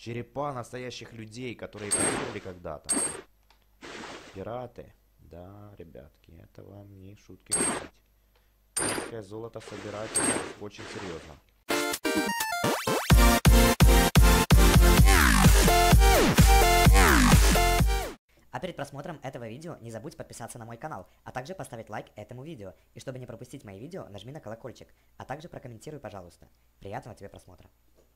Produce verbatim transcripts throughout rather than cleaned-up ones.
Черепа настоящих людей, которые погибли когда-то. Пираты. Да, ребятки, это вам не шутки шутить. Пиратское золото собирать очень серьезно. А перед просмотром этого видео не забудь подписаться на мой канал, а также поставить лайк этому видео. И чтобы не пропустить мои видео, нажми на колокольчик, а также прокомментируй, пожалуйста. Приятного тебе просмотра.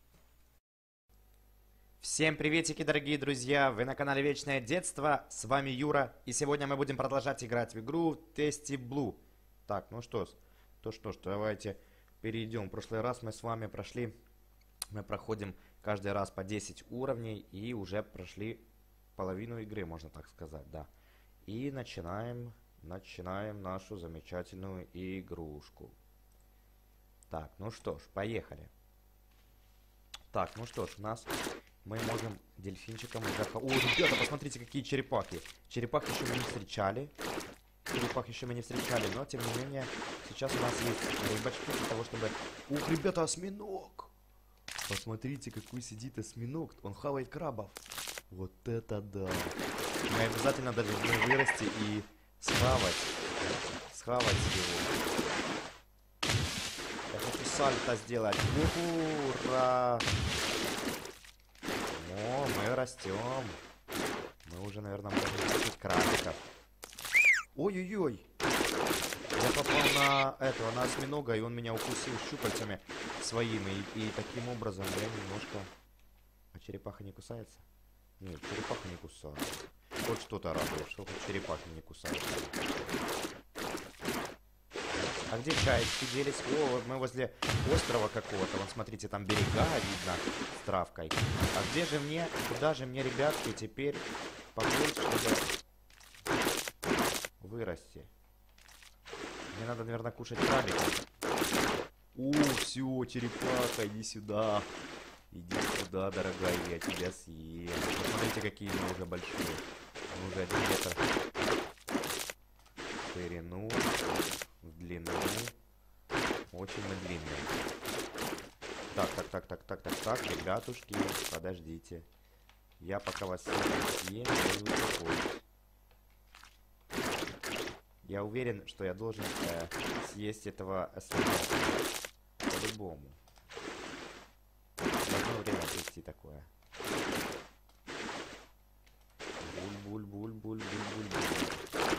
Всем приветики, дорогие друзья! Вы на канале Вечное Детство, с вами Юра, и сегодня мы будем продолжать играть в игру Tasty Blue. Так, ну что ж, то что ж, давайте перейдем. В прошлый раз мы с вами прошли, мы проходим каждый раз по десять уровней, и уже прошли половину игры, можно так сказать, да. И начинаем, начинаем нашу замечательную игрушку. Так, ну что ж, поехали. Так, ну что ж, у нас... Мы можем дельфинчиком уже... О, ребята, посмотрите, какие черепахи. Черепах еще мы не встречали. Черепах еще мы не встречали, но, тем не менее, сейчас у нас есть рыбочки для того, чтобы... Ух, ребята, осьминог! Посмотрите, какой сидит осьминог. Он хавает крабов. Вот это да! Мы обязательно должны вырасти и схавать. Схавать его. Я хочу сальто сделать. Ура! О, мы растем. Мы уже, наверное, можем кушать крабиков. Ой-ой-ой. Я попал на этого, на осьминога, и он меня укусил щупальцами своими. И, и таким образом я немножко... А черепаха не кусается? Нет, черепаха не кусается. Вот что-то радует, что хоть черепахи не кусаются. А где чаечки делись? О, вот мы возле острова какого-то. Вон, смотрите, там берега видно с травкой. А где же мне, куда же мне, ребятки, теперь поплыть, чтобы вырасти? Мне надо, наверное, кушать крабиков. О, все, черепаха, иди сюда. Иди сюда, дорогая, я тебя съем. Посмотрите, какие мы уже большие. Мы уже один метр в ширину. В длину. Очень мы длинные. Так, так, так, так, так, так, так, ребятушки, подождите. Я пока вас съем, я не успокоюсь. Я уверен, что я должен э, съесть этого осьминога. По-любому. Должно время прийти такое. Буль-буль-буль-буль-буль-буль-буль.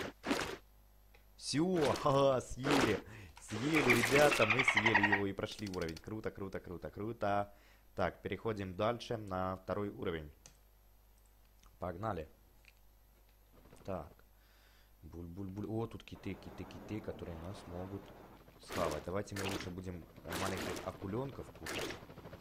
Все, ага, съели. Съели, ребята, мы съели его и прошли уровень. Круто, круто, круто, круто. Так, переходим дальше на второй уровень. Погнали. Так. Буль-буль-буль. О, тут киты, киты, киты, которые нас могут схавать. Давайте мы лучше будем маленьких акуленков кушать.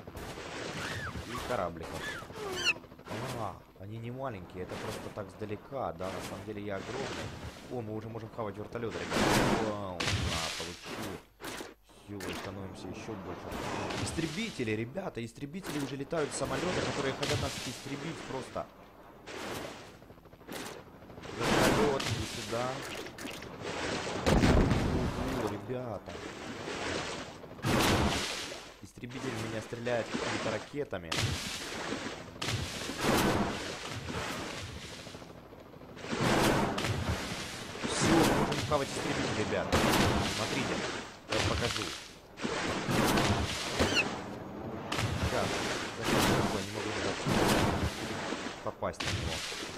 И корабликов. А, они не маленькие, это просто так сдалека, да, на самом деле я огромный. О, мы уже можем хавать вертолет, ребята. Вау, на, получил. Все, становимся еще больше. Истребители, ребята, истребители уже летают самолеты, которые хотят нас истребить просто. Вертолет, иди сюда. Ого, ребята. Истребитель в меня стреляет какими-то ракетами. Хавать истребитель, ребят. Смотрите, я покажу. Сейчас, я не могу даже попасть на него.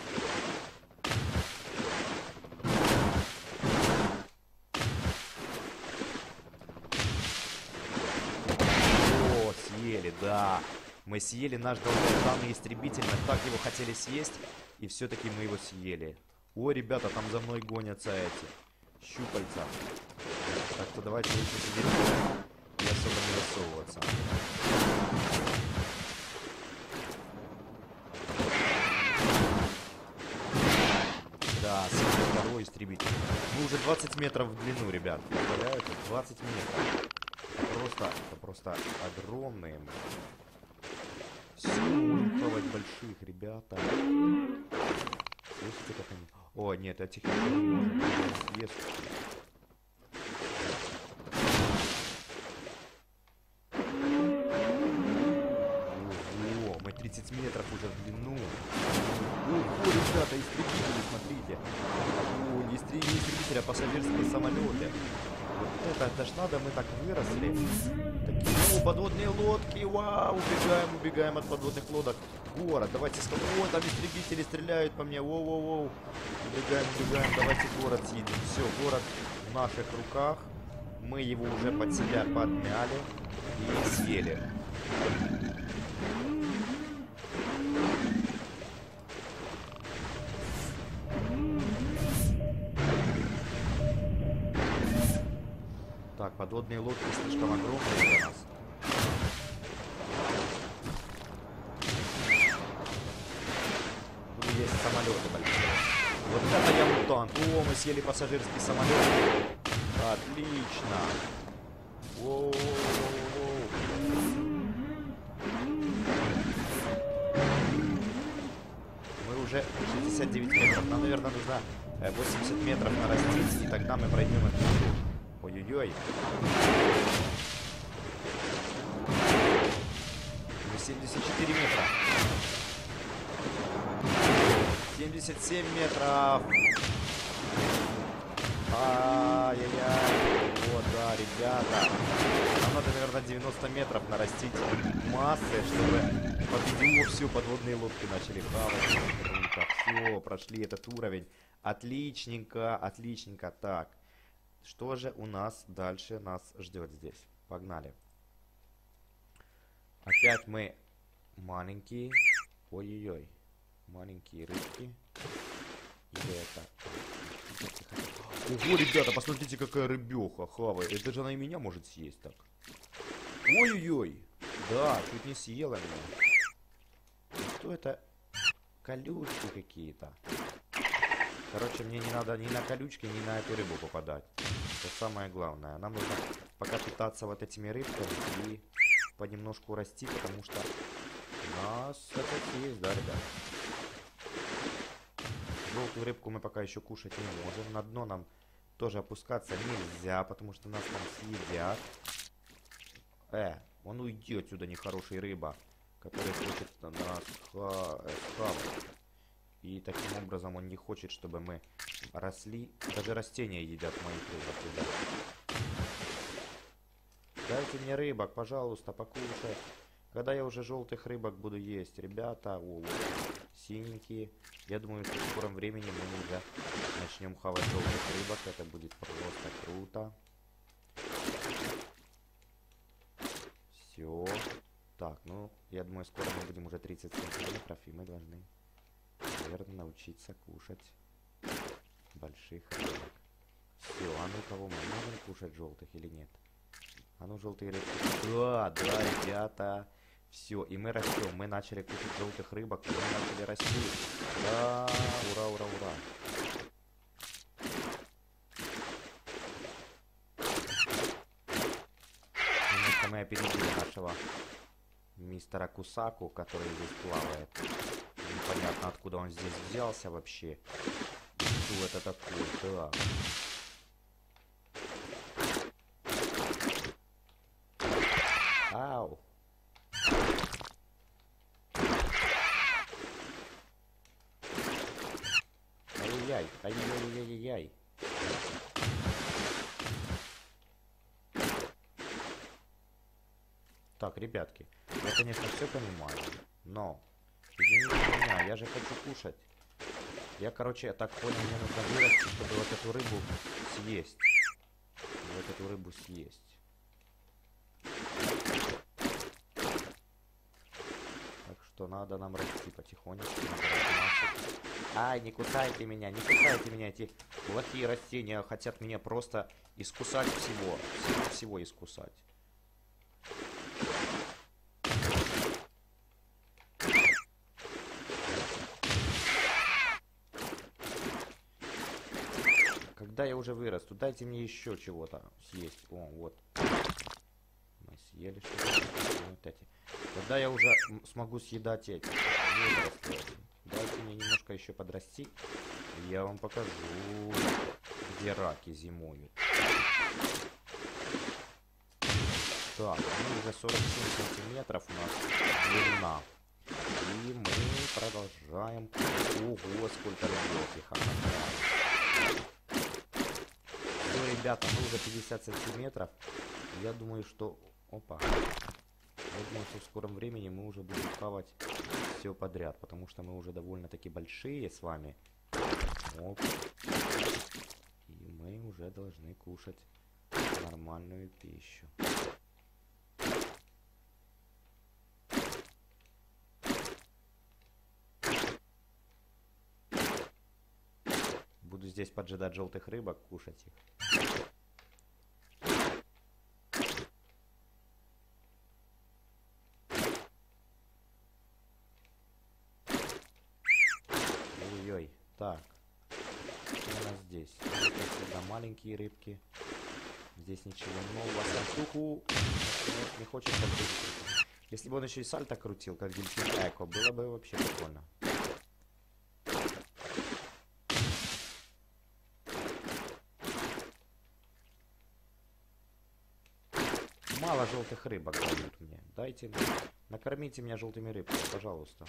О, съели, да. Мы съели наш долгожданный истребитель, мы так его хотели съесть, и все-таки мы его съели. О, ребята, там за мной гонятся эти щупальца. Так что давайте лучше сидеть и особо не высовываться. Да, второй истребитель. Мы уже двадцать метров в длину, ребят. Представляете? двадцать метров. Это просто, это просто огромные. Все, хавать больших, ребята. Слышите, как они... О, нет, этих не можем. Съест. тридцать метров уже в длину. Ого, ребята, истребители, смотрите. О, не истребители, а пассажирские самолеты. Вот это, это ж надо, мы так выросли. Такие, о, подводные лодки, вау, убегаем, убегаем от подводных лодок. Город, давайте, о, там истребители стреляют по мне, воу-воу-воу. Убегаем, убегаем, давайте город съедем. Все, город в наших руках. Мы его уже под себя подмяли и съели. Так, подводные лодки слишком огромные для нас. Тут есть самолеты большие. Вот это я мутант. О, мы съели пассажирский самолет. Отлично. Воу-воу-воу-воу. Мы уже шестьдесят девять метров. Нам, наверное, нужно восемьдесят метров нарастить, и тогда мы пройдем эту игру. Ой-ой-ой. семьдесят четыре метра. семьдесят семь метров. Ай-яй-яй. Вот, да, ребята. Нам надо, наверное, девяносто метров нарастить массы, чтобы победить. Все, подводные лодки начали хавать. Круто. Все, прошли этот уровень. Отличненько, отличненько. Так. Что же у нас дальше нас ждет здесь? Погнали. Опять мы маленькие. Ой-ой-ой. Маленькие рыбки. Или это... Ого, ребята, посмотрите, какая рыбеха хавает. Это же она и меня может съесть так. Ой-ой-ой. Да, чуть не съела меня. Что это? Колючки какие-то. Короче, мне не надо ни на колючки, ни на эту рыбу попадать. Это самое главное. Нам нужно пока питаться вот этими рыбками и понемножку расти, потому что у нас это есть, да, ребят? Желтую рыбку мы пока еще кушать не можем. На дно нам тоже опускаться нельзя, потому что нас там съедят. Э, он уйди отсюда, нехороший рыба, который хочет нас хавать. И таким образом он не хочет, чтобы мы росли. Даже растения едят моих рыбок, ребят. Дайте мне рыбок, пожалуйста, покушать. Когда я уже желтых рыбок буду есть, ребята, о, синенькие. Я думаю, что в скором времени мы уже начнем хавать желтых рыбок. Это будет просто круто. Все. Так, ну, я думаю, скоро мы будем уже тридцать сантиметров, и мы должны, наверное, научиться кушать больших рыбок. Все, а ну кого мы можем кушать желтых или нет? А ну, желтые рыбки. Да, да, ребята. Все, и мы растем. Мы начали кушать желтых рыбок, и мы начали расти. Да, ура, ура, ура. Немножко мы опередили нашего мистера Кусаку, который здесь плавает. Непонятно, откуда он здесь взялся вообще. Что это такое? Да. Ау. Ай-яй, ай-яй-яй-яй-яй. Так, ребятки, я, конечно, все понимаю, но извините меня, я же хочу кушать. Я, короче, я так понял, мне нужно вырасти, чтобы вот эту рыбу съесть. Вот эту рыбу съесть. Что надо нам расти потихонечку. Ай, не кусайте меня, не кусайте меня, эти плохие растения хотят меня просто искусать всего. Всего, всего искусать. Когда я уже вырасту, дайте мне еще чего-то съесть. О, вот. Мы съели что-то. Вот эти. Когда я уже смогу съедать эти водоросли, дайте мне немножко еще подрасти, и я вам покажу, где раки зимуют. Так, ну уже сорок семь сантиметров у нас длина. И мы продолжаем. Ого, сколько рыбёхи. Ну, ребята, мы уже пятьдесят сантиметров. Я думаю, что... Опа. Я думаю, что в скором времени мы уже будем хавать все подряд. Потому что мы уже довольно-таки большие с вами. Оп. И мы уже должны кушать нормальную пищу. Буду здесь поджидать желтых рыбок, кушать их. Ой-ой, так. Что у нас здесь? Это всегда маленькие рыбки. Здесь ничего нового. Сальтуху не хочет подбросить. Если бы он еще и сальто крутил, как дельфин Эко, было бы вообще прикольно. Мало желтых рыбок дают мне. Дайте, накормите меня желтыми рыбками, пожалуйста.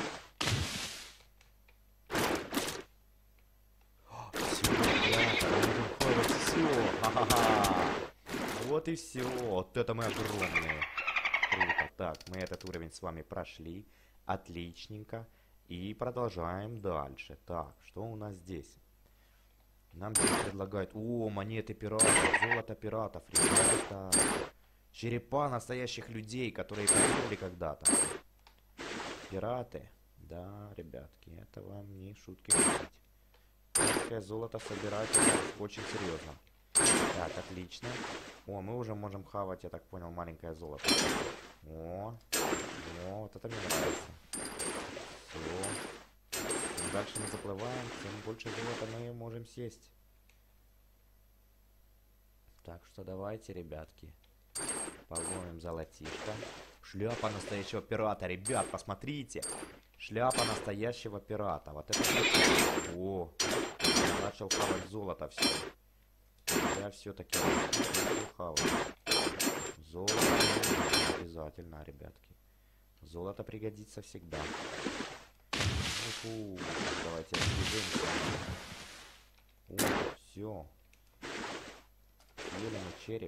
Вот и все. Вот это мы огромные. Круто. Так, мы этот уровень с вами прошли. Отличненько. И продолжаем дальше. Так, что у нас здесь? Нам здесь предлагают... О, монеты пиратов. Золото пиратов. Ребята. Черепа настоящих людей, которые погибли когда-то. Пираты. Да, ребятки, это вам не шутки шутить. Пиратское золото собирать очень серьезно. Так, отлично. О, мы уже можем хавать, я так понял, маленькое золото. О, о, вот это мне нравится. Все. Чем дальше мы заплываем, тем больше золота мы можем съесть. Так что давайте, ребятки, половим золотишко. Шляпа настоящего пирата, ребят, посмотрите. Шляпа настоящего пирата. Вот это... О, я начал хавать золото все. Я все-таки хаваю. Золото обязательно, ребятки. Золото пригодится всегда. Уху. Давайте разбежимся. О, все. Съели мы череп.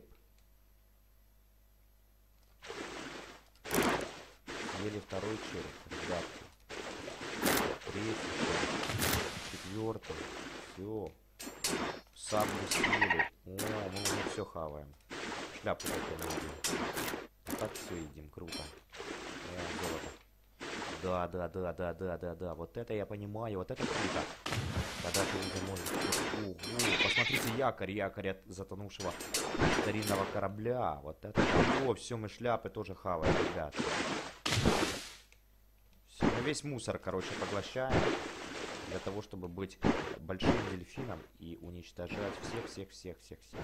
Съели второй череп, ребятки. Третий череп. Четвертый. Все. Саблю съели. О, мы уже все хаваем. Шляпу только не едим. А так все едим, круто. О, золото. Да, да, да, да, да, да, да. Вот это я понимаю, вот это круто. Когда ты уже можешь... Ого, посмотрите, якорь, якорь от затонувшего старинного корабля. Вот это... О, все, мы шляпы тоже хаваем, ребят. Все, мы весь мусор, короче, поглощаем. Для того, чтобы быть большим дельфином и уничтожать всех-всех-всех-всех-всех.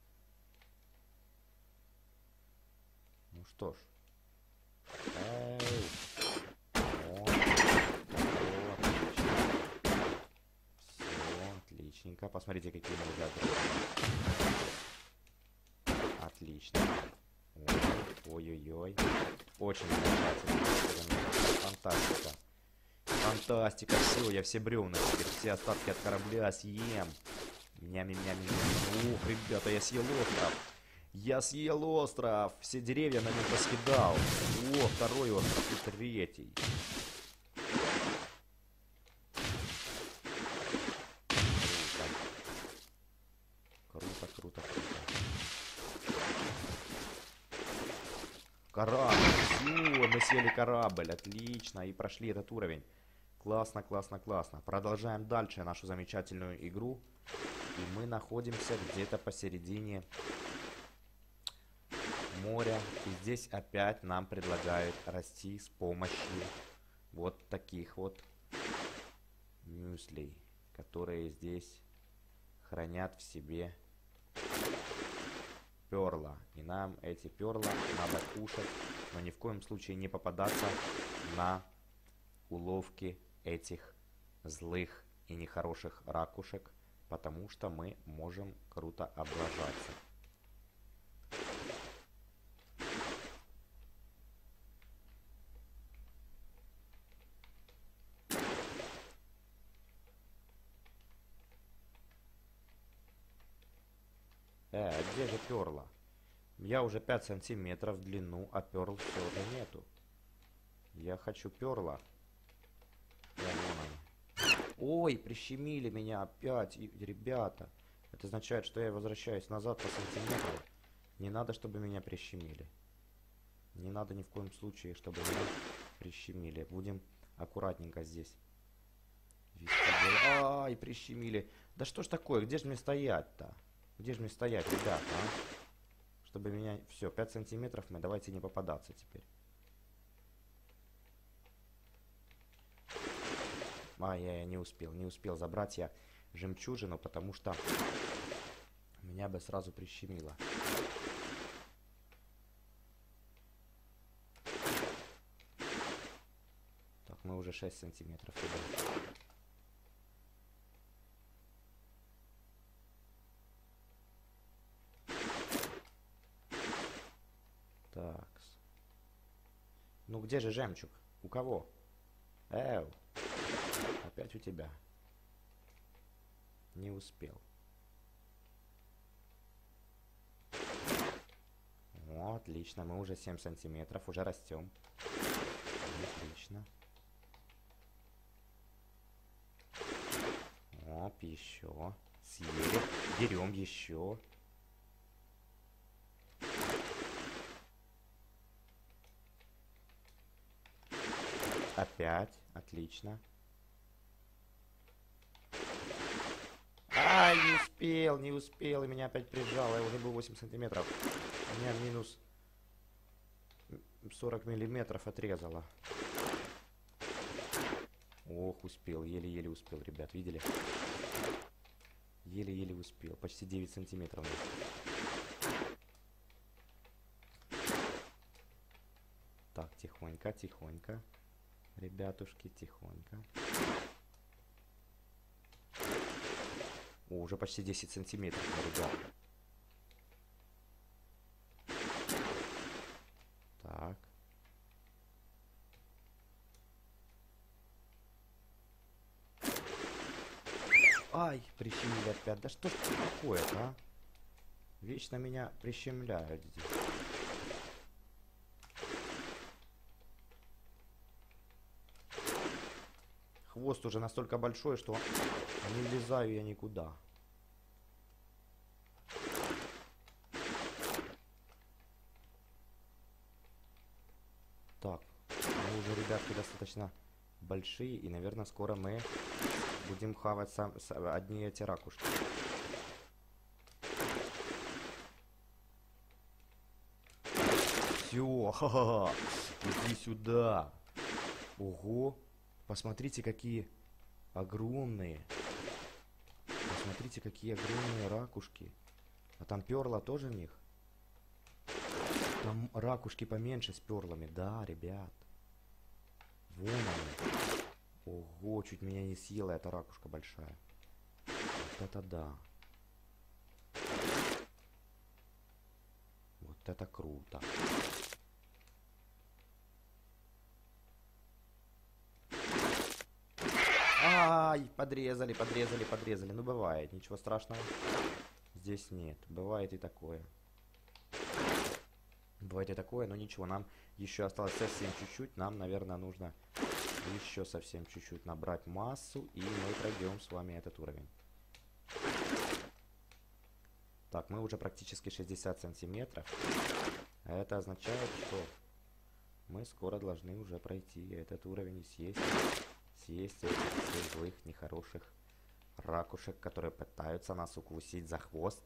Ну что ж. Эй. О, о, отлично. Все, отличненько. Посмотрите, какие мы ребята. Отлично. Ой-ой-ой. Очень замечательно. Фантастика. Фантастика, все, я все бревна теперь, все остатки от корабля съем. Ням-ням-ням-ням. Ух, ребята, я съел остров. Я съел остров. Все деревья на нем поскидал. О, второй остров и третий. Круто, круто, круто. Корабль. Все, мы съели корабль. Отлично. И прошли этот уровень. Классно, классно, классно. Продолжаем дальше нашу замечательную игру. И мы находимся где-то посередине моря. И здесь опять нам предлагают расти с помощью вот таких вот мюслей, которые здесь хранят в себе перла. И нам эти перла надо кушать, но ни в коем случае не попадаться на уловки этих злых и нехороших ракушек, потому что мы можем круто облажаться. Э, а где же перла? Я уже пять сантиметров в длину, а перл все же нету. Я хочу перла. О, вон они. Ой, прищемили меня опять, и, ребята. Это означает, что я возвращаюсь назад по сантиметру. Не надо, чтобы меня прищемили. Не надо ни в коем случае, чтобы меня прищемили. Будем аккуратненько здесь. Ай, прищемили. Да что ж такое, где же мне стоять-то? Где же мне стоять, ребята, а? Чтобы меня... Все, пять сантиметров мы, давайте не попадаться теперь. А, я, я не успел, не успел забрать я жемчужину, потому что меня бы сразу прищемило. Так, мы уже шесть сантиметров идем. Так. Ну где же жемчуг? У кого? Эу. Опять у тебя. Не успел. О, отлично. Мы уже семь сантиметров. Уже растем. Отлично. Оп, еще. Съели. Берем еще. Опять. Отлично. Ай, не успел, не успел. И меня опять прижало. Я уже был восемь сантиметров. Меня минус сорок миллиметров отрезало. Ох, успел. Еле-еле успел, ребят. Видели? Еле-еле успел. Почти девять сантиметров. Так, тихонько, тихонько. Ребятушки, тихонько. О, уже почти десять сантиметров, ребят. Так. Ай, прищемили опять. Да что ж такое-то, а? Вечно меня прищемляют здесь. Хвост уже настолько большой, что не влезаю я никуда. Так, мы уже, ребятки, достаточно большие, и, наверное, скоро мы будем хавать сам, сам, одни эти ракушки. Все, ха-ха-ха, иди сюда. Ого. Посмотрите, какие огромные. Посмотрите, какие огромные ракушки. А там перла тоже в них? Там ракушки поменьше с перлами. Да, ребят. Вон они. Ого, чуть меня не съела эта ракушка большая. Вот это да. Вот это круто. Ай, подрезали, подрезали, подрезали. Ну, бывает, ничего страшного. Здесь нет. Бывает и такое. Бывает и такое, но ничего. Нам еще осталось совсем чуть-чуть. Нам, наверное, нужно еще совсем чуть-чуть набрать массу. И мы пройдем с вами этот уровень. Так, мы уже практически шестьдесят сантиметров. А это означает, что мы скоро должны уже пройти этот уровень и съесть... Съесть этих злых, нехороших ракушек, которые пытаются нас укусить за хвост.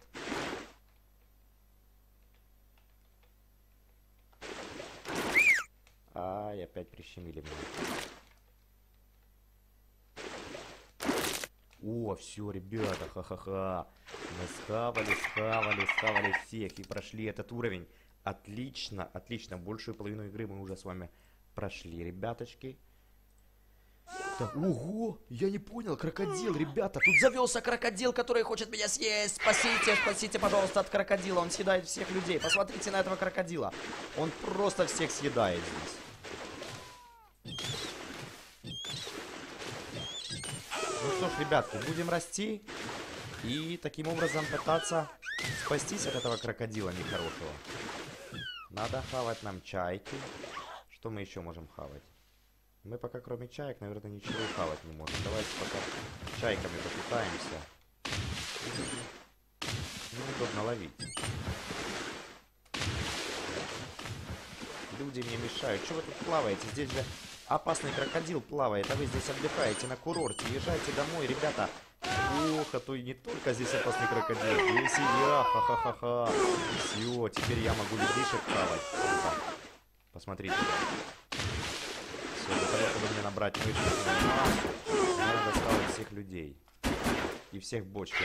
Ай, опять прищемили меня. О, все, ребята, ха-ха-ха. Мы схавали, схавали, схавали всех и прошли этот уровень. Отлично, отлично. Большую половину игры мы уже с вами прошли, ребяточки. Так, ого, я не понял, крокодил, ребята, тут завелся крокодил, который хочет меня съесть. Спасите, спасите, пожалуйста, от крокодила, он съедает всех людей. Посмотрите на этого крокодила, он просто всех съедает здесь. Ну что ж, ребятки, будем расти и таким образом пытаться спастись от этого крокодила нехорошего. Надо хавать нам чайки. Что мы еще можем хавать? Мы пока кроме чаек, наверное, ничего хавать не можем. Давайте пока чайками попытаемся. Неудобно ловить. Люди мне мешают. Что вы тут плаваете? Здесь же опасный крокодил плавает, а вы здесь отдыхаете на курорте. Езжайте домой, ребята. Ох, а то и не только здесь опасный крокодил. Здесь и я, ха-ха-ха-ха. Все, теперь я могу людишек хавать. Посмотрите. Все, для того, чтобы мне набрать мышечную массу, мне надо ставить всех людей. И всех бочки.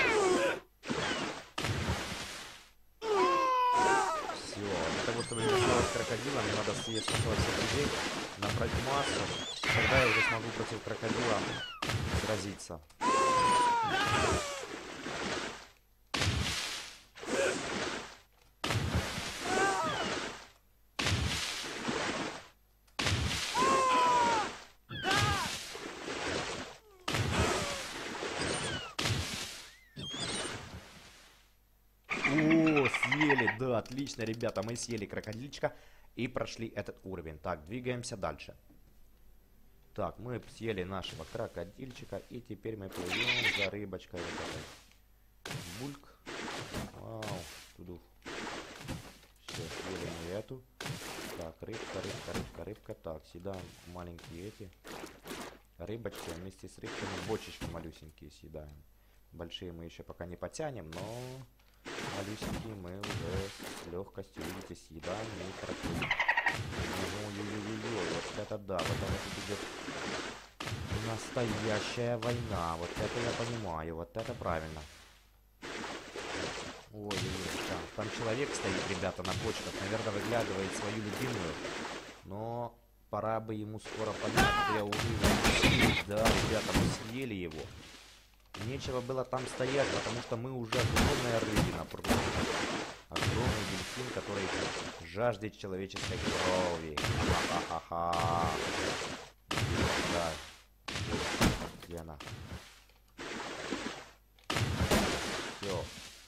Все, для того, чтобы не сделать крокодила, мне надо съесть сначала всех людей, набрать массу. Тогда я уже смогу против крокодила сразиться. О, съели, да, отлично, ребята, мы съели крокодильчика и прошли этот уровень. Так, двигаемся дальше. Так, мы съели нашего крокодильчика, и теперь мы плывем за рыбочкой. Вот этой. Бульк. Вау, туду. Все, съели мы эту. Так, рыбка, рыбка, рыбка, рыбка. Так, съедаем маленькие эти рыбочки, вместе с рыбками бочечки малюсенькие съедаем. Большие мы еще пока не потянем, но малюсенькие мы уже с легкостью, видите, съедаем и проходим. Ой-ой-ой-ой, вот это да, вот это тут идет настоящая война. Вот это я понимаю, вот это правильно. Ой-ой-ой, там, там человек стоит, ребята, на бочках, наверное, выглядывает свою любимую. Но пора бы ему скоро понять, что я уже его съел. Да, ребята, мы съели его. Нечего было там стоять, потому что мы уже огромная рыбина просто. Огромный дельфин, который жаждет человеческой крови. Ха-ха-ха-ха. Да. Где она? Все.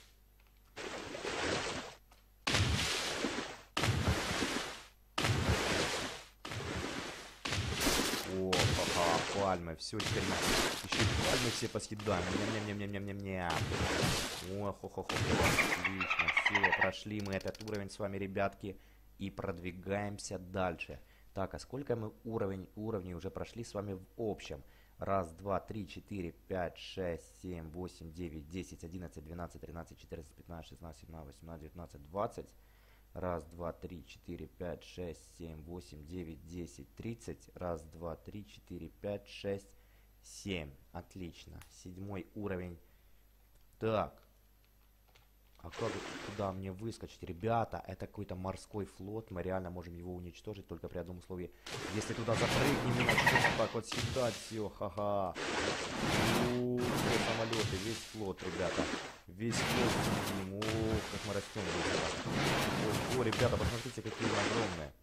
О, ха-ха, пальмы. Все, теперь мы еще пальмы все посъедаем. Ням-ням-ням-ням-ням-ням. О, хо-хо-хо. Отлично. Все, прошли мы этот уровень с вами, ребятки. И продвигаемся дальше. Так, а сколько мы уровень, уровней уже прошли с вами в общем? Раз, два, три, четыре, пять, шесть, семь, восемь, девять, десять, одиннадцать, двенадцать, тринадцать, четырнадцать, пятнадцать, шестнадцать, семнадцать, восемнадцать, девятнадцать, двадцать. Раз, два, три, четыре, пять, шесть, семь, восемь, девять, десять, тридцать. Раз, два, три, четыре, пять, шесть, семь. Отлично. Седьмой уровень. Так. А как туда мне выскочить? Ребята, это какой-то морской флот. Мы реально можем его уничтожить только при одном условии. Если туда запрыгнем и начнем так вот съедать все. Ха-ха. О, самолеты, весь флот, ребята. Весь флот съедим. О, как мы растем быстро. О, ребята, посмотрите, какие мы огромные.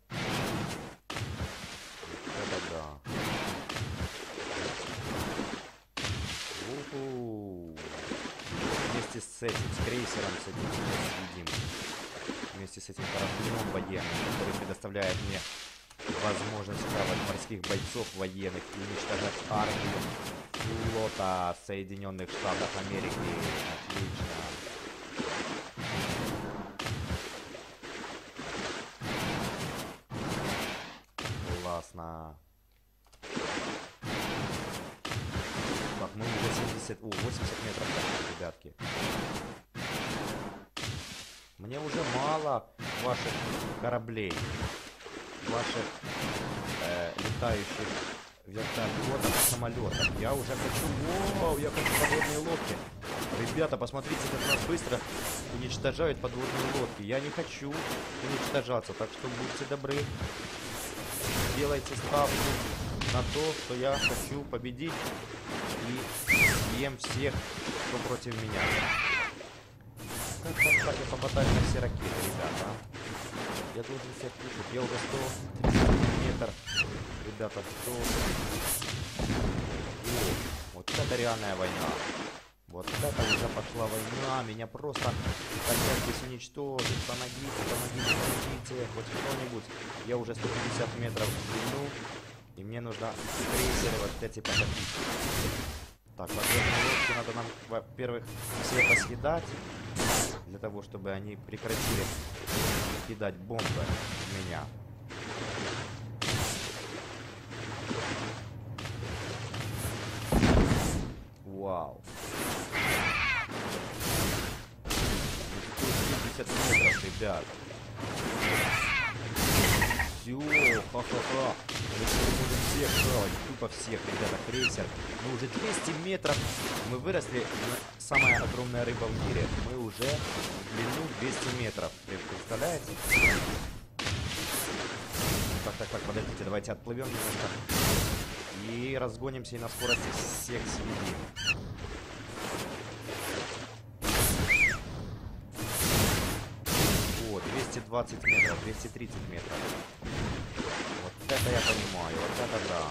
Это да. Уху. Вместе с этим, с крейсером, с этим едим. Вместе с этим кораблем военным, который предоставляет мне возможность хавать морских бойцов военных и уничтожать армию флота Соединенных Штатов Америки. Отлично. Классно. Так, мы уже семьдесят, о, восемьдесят метров пошли, ребятки. Мне уже мало ваших кораблей, ваших э, летающих вертолетов, самолетов. Я уже хочу, вау, я хочу подводные лодки. Ребята, посмотрите, как нас быстро уничтожают подводные лодки. Я не хочу уничтожаться, так что будьте добры. Делайте ставку на то, что я хочу победить. И съем всех, кто против меня. Как так я попадаю на все ракеты, ребята? Я должен всех слушать. Я уже сто метров. Ребята, сто. О, вот это реальная война. Вот Вот это уже пошла война. Меня просто хотят здесь уничтожить. Помогите, помогите, помогите. Хоть кто-нибудь. Я уже сто пятьдесят метров длину. И мне нужно крейсеры вот эти потопить. Так, подводные лодки надо нам, во-первых, все это съедать. Для того, чтобы они прекратили кидать бомбы в меня. Вау. сто семьдесят метров, ребят. Все, ха-ха-ха. Мы можем всех хавать, тупо всех, ребята, крейсер. Мы уже двести метров. Мы выросли, самая огромная рыба в мире. Мы уже в длину двести метров. Вы представляете? Так, так, так, подождите, давайте отплывем немножко. И разгонимся и на скорости всех съедим. О, двести двадцать метров, двести тридцать метров. Вот это я понимаю, вот это да.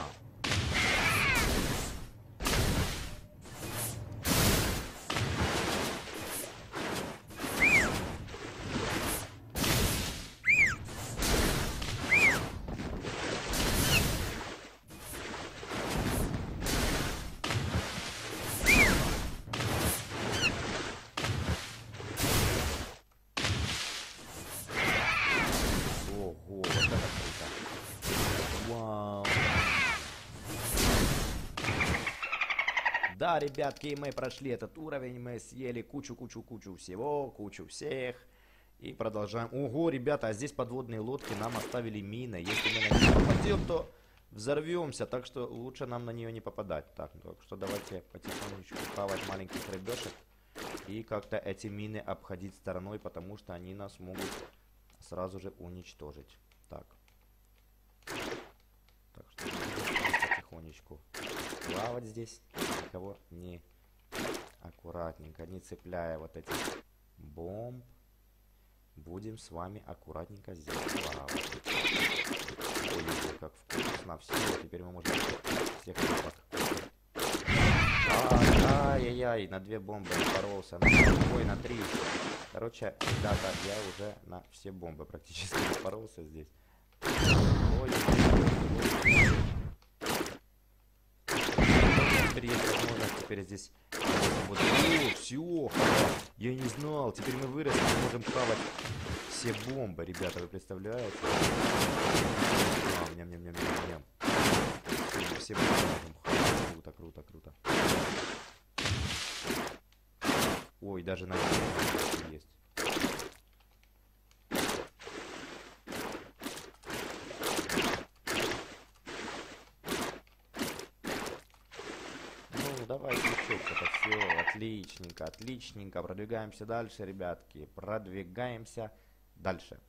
Да, ребятки, мы прошли этот уровень, мы съели кучу-кучу-кучу всего, кучу всех. И продолжаем. Ого, ребята, а здесь подводные лодки, нам оставили мины. Если мы на них попадем, то взорвемся, так что лучше нам на нее не попадать. Так, так что давайте потихонечку хавать маленьких рыбешек. И как-то эти мины обходить стороной, потому что они нас могут сразу же уничтожить. Так. Так что потихонечку плавать здесь, никого не аккуратненько, не цепляя вот эти бомб. Будем с вами аккуратненько здесь плавать. Ой, как вкусно. Все, теперь мы можем всех рыбок. Ай-яй-яй, на две бомбы напоролся. Ой, на три. Короче, ребята, я уже на все бомбы практически напоролся здесь. Ой, теперь есть возможность, теперь здесь вот. О, все, я не знал, теперь мы выросли, мы можем хавать все бомбы, ребята, вы представляете? А, ням-ням-ням-ням-ням. Все, все бомбы можем хавать, круто, круто, круто. Ой, даже на есть. Давайте еще что-то. Все, отличненько, отличненько. Продвигаемся дальше, ребятки. Продвигаемся дальше.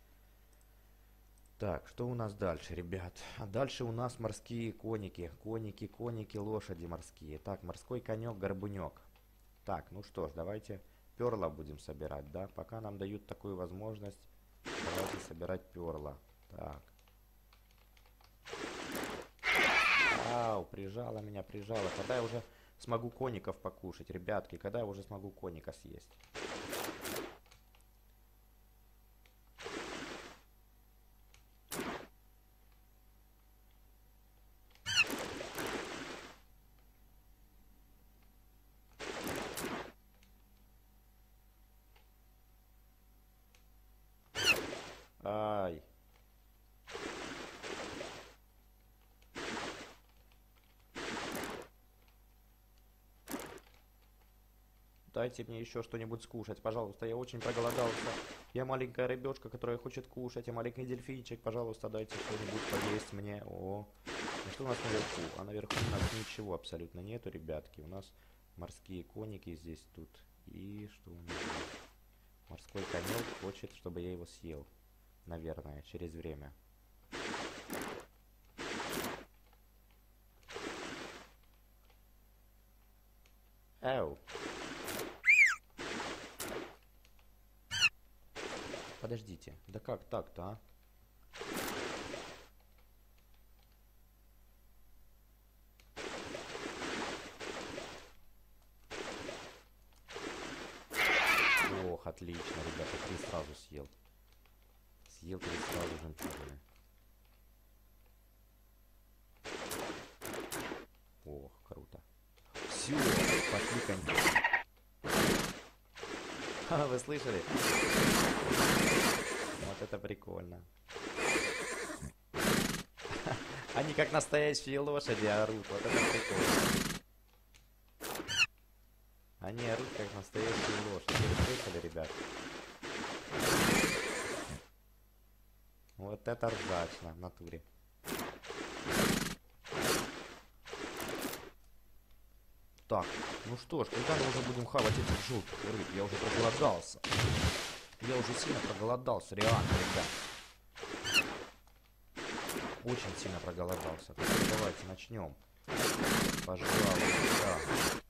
Так, что у нас дальше, ребят? А дальше у нас морские коники. Коники, коники, лошади морские. Так, морской конек, горбунек. Так, ну что ж, давайте перла будем собирать, да? Пока нам дают такую возможность, давайте собирать перла. Так. Ау, прижала меня, прижала. Когда я уже смогу коников покушать, ребятки? Когда я уже смогу коника съесть? Ай. Дайте мне еще что-нибудь скушать, пожалуйста. Я очень проголодался. Я маленькая рыбешка, которая хочет кушать. Я маленький дельфинчик. Пожалуйста, дайте что-нибудь поесть мне. О, ну что у нас наверху? А наверху у нас ничего абсолютно нету, ребятки. У нас морские коники здесь тут. И что у нас здесь? Морской конек хочет, чтобы я его съел. Наверное, через время. Эу. Подождите, да как так-то, а? отлично, ребята, три сразу съел. Съел три сразу жемчужины. Ох, круто. Все, пошли коньки. Ха, вы слышали? Вот это прикольно. Они как настоящие лошади орут. Вот это прикольно. Они орут как настоящие лошади. Вы слышали, ребят? Вот это ржачно в натуре. Так, ну что ж, когда мы уже будем хавать этих желтых рыб? Я уже проголодался. Я уже сильно проголодался, реально, ребят. Очень сильно проголодался. Так, давайте начнем. Пожалуйста, да.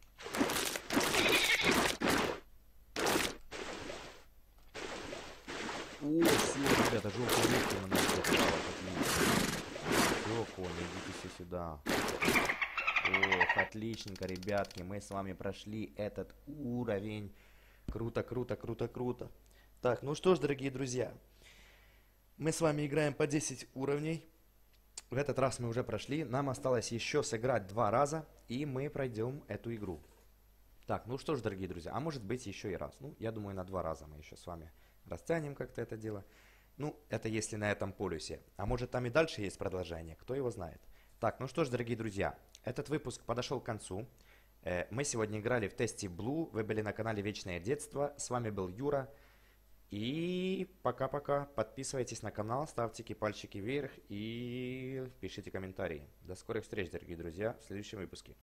О, все, ребята, желтые рыбки у нас попало. Все, кони, идите все сюда. Ох, отличненько, ребятки, мы с вами прошли этот уровень. Круто, круто, круто, круто. Так, ну что ж, дорогие друзья, мы с вами играем по десять уровней. В этот раз мы уже прошли, нам осталось еще сыграть два раза, и мы пройдем эту игру. Так, ну что ж, дорогие друзья, а может быть еще и раз. Ну, я думаю, на два раза мы еще с вами растянем как-то это дело. Ну, это если на этом полюсе. А может там и дальше есть продолжение, кто его знает. Так, ну что ж, дорогие друзья, этот выпуск подошел к концу. Э, мы сегодня играли в тесте Blue, вы были на канале Вечное Детство. С вами был Юра. И пока-пока. Подписывайтесь на канал, ставьте пальчики вверх и пишите комментарии. До скорых встреч, дорогие друзья, в следующем выпуске.